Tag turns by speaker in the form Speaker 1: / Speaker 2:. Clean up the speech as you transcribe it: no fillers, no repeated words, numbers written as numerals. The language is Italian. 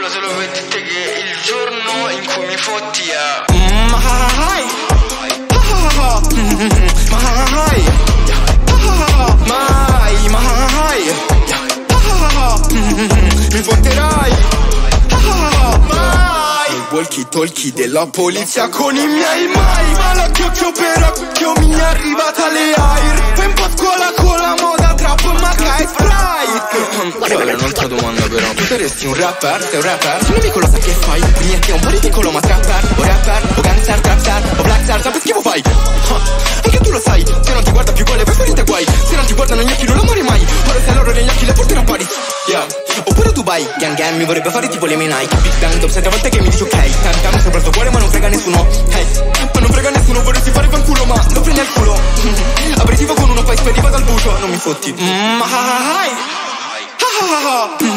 Speaker 1: Volevo solo per te che il giorno in cui mi fotti a mi fotterai mai. Walkie talkie della polizia con i miei mai. Ma l'occhio per occhio mi è arrivata le air. Fai un po' scuola con la moda trap ma che Sprite. Allora un'altra domanda però, tu saresti un rapper? Sei un rapper? Se un amico lo sa che fai, è un po' ridicolo ma trapper. O rapper, o gangster, trapstar, o blackstar, sempre schifo fai. Anche tu lo sai, se non ti guarda più quale, poi farete guai. Se non ti guardano gli occhi non l'amore mai. Ora se loro negli occhi le portano a Paris. Yeah. Oppure Dubai, gang gang mi vorrebbe fare tipo le mie Nike. Big Bang top 7 volte che mi dici ok. Tantam sopra il tuo cuore ma non frega nessuno. Hey, ma non frega nessuno, vorresti fare fanculo ma lo prendi al culo. Aperitivo con uno poi spediva dal bucio, non mi fotti.